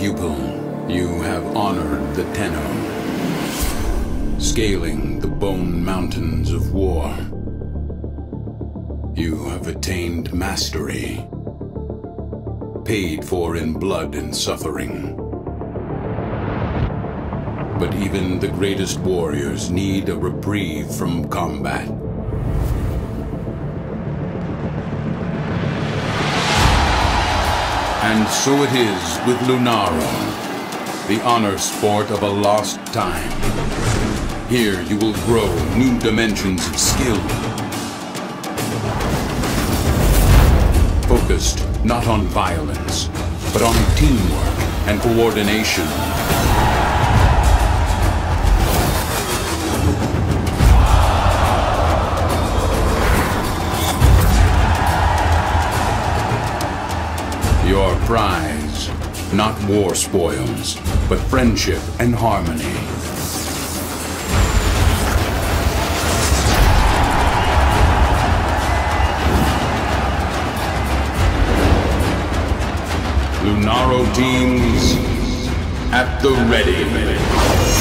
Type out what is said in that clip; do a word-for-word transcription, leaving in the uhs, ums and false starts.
pupil, you have honored the Tenno, scaling the bone mountains of war. You have attained mastery, paid for in blood and suffering. But even the greatest warriors need a reprieve from combat. And so it is with Lunaro, the honor sport of a lost time. Here you will grow new dimensions of skill. Focused not on violence, but on teamwork and coordination. Your prize, not war spoils, but friendship and harmony. Lunaro teams at the ready.